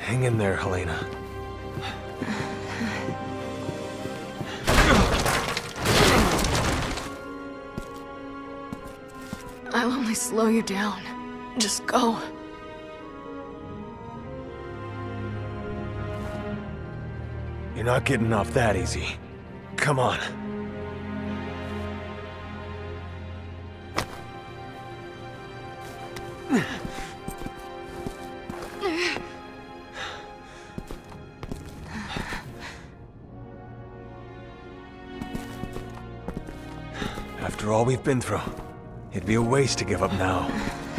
Hang in there, Helena. I'll only slow you down. Just go. You're not getting off that easy. Come on. After all we've been through, it'd be a waste to give up now.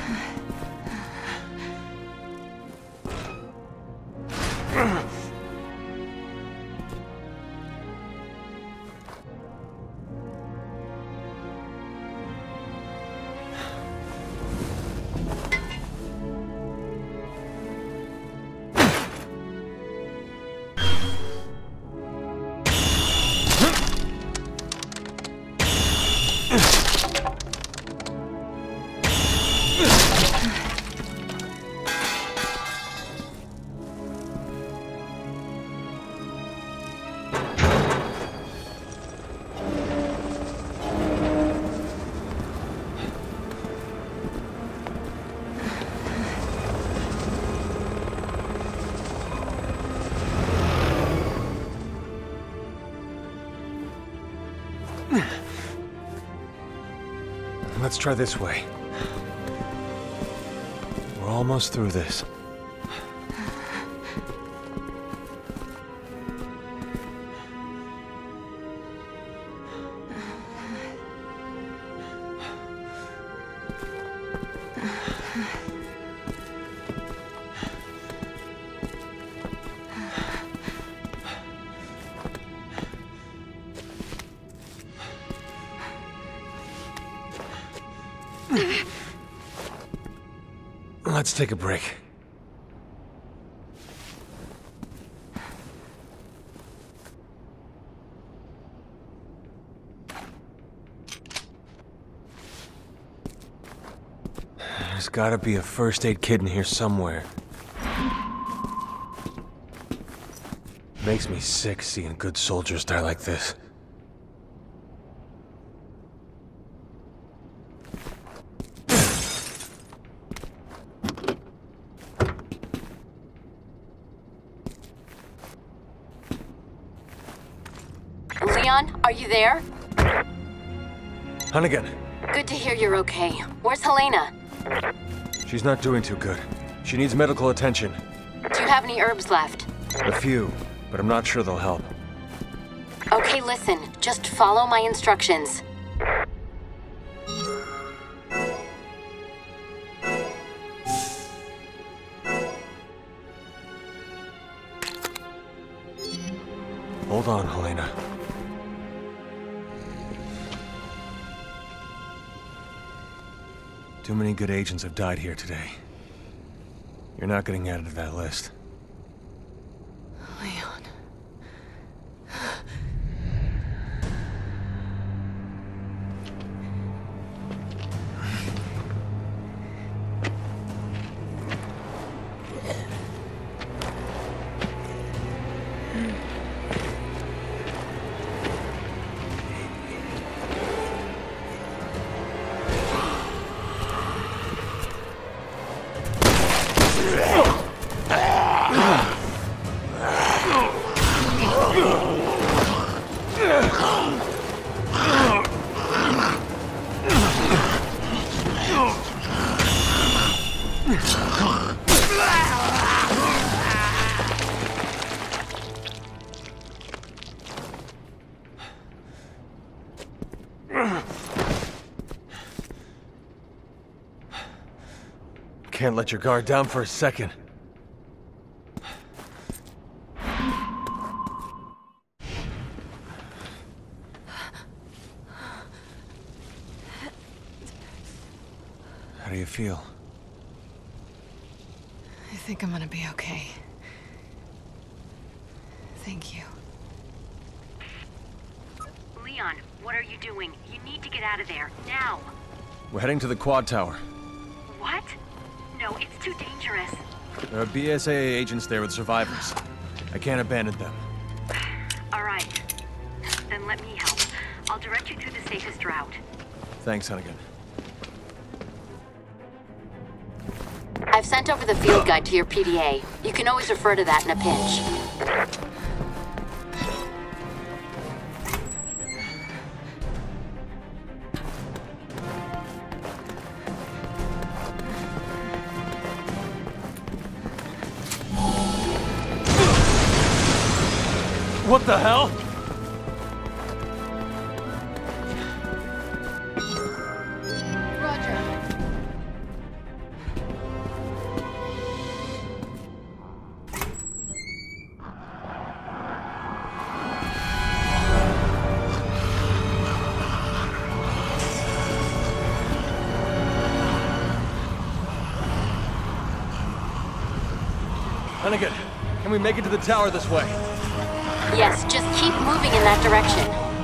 Let's try this way. We're almost through this. Let's take a break. There's gotta be a first aid kit in here somewhere. Makes me sick seeing good soldiers die like this. Are you there? Hunnigan. Good to hear you're okay. Where's Helena? She's not doing too good. She needs medical attention. Do you have any herbs left? A few, but I'm not sure they'll help. Okay, listen. Just follow my instructions. Hold on, Helena. Too many good agents have died here today. You're not getting added to that list. Leon. Can't let your guard down for a second. How do you feel? I think I'm gonna be okay. Thank you. Leon, what are you doing? You need to get out of there, now! We're heading to the quad tower. What? No, it's too dangerous. There are BSAA agents there with survivors. I can't abandon them. All right. Then let me help. I'll direct you through the safest route. Thanks, Hunnigan. I've sent over the field guide to your PDA. You can always refer to that in a pinch. What the hell? Roger. Hunnigan, can we make it to the tower this way? Yes, just keep moving in that direction.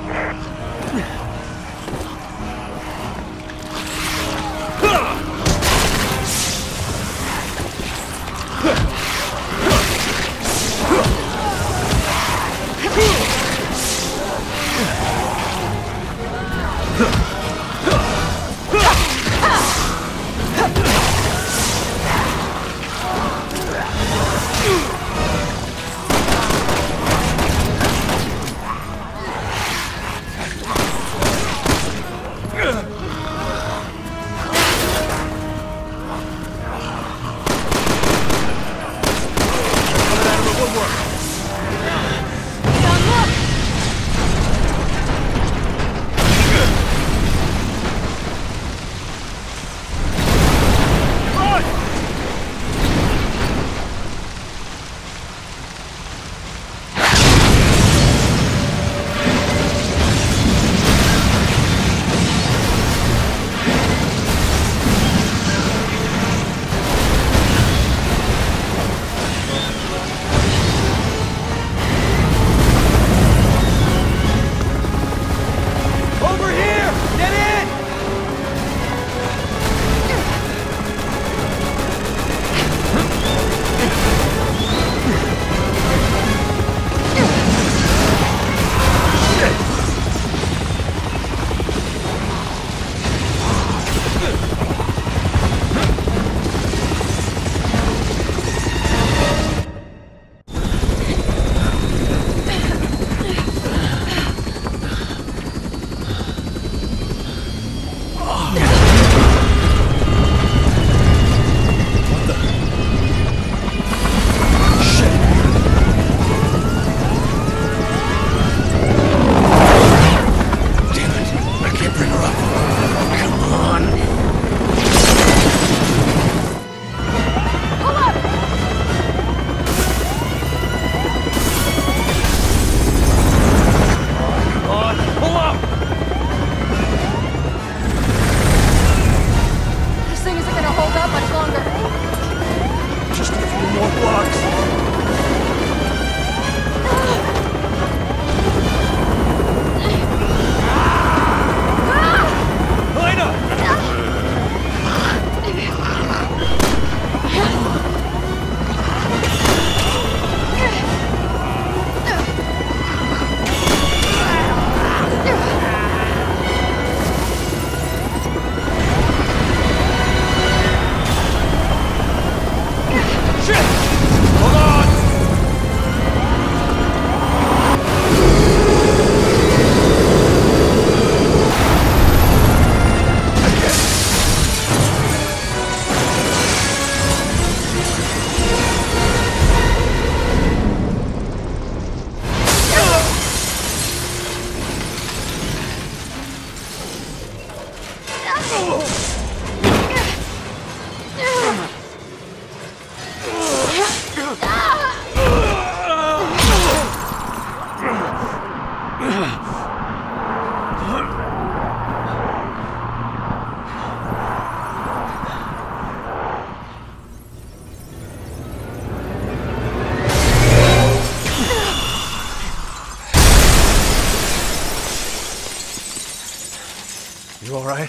You all right?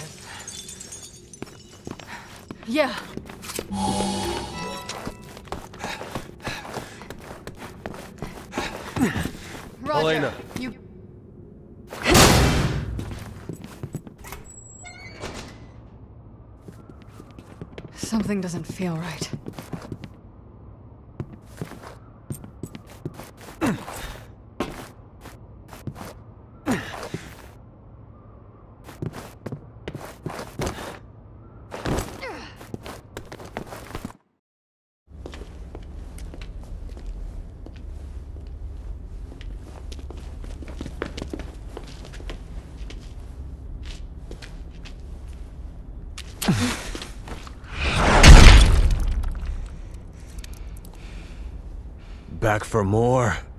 Roger. Elena. You... Something doesn't feel right. Back for more?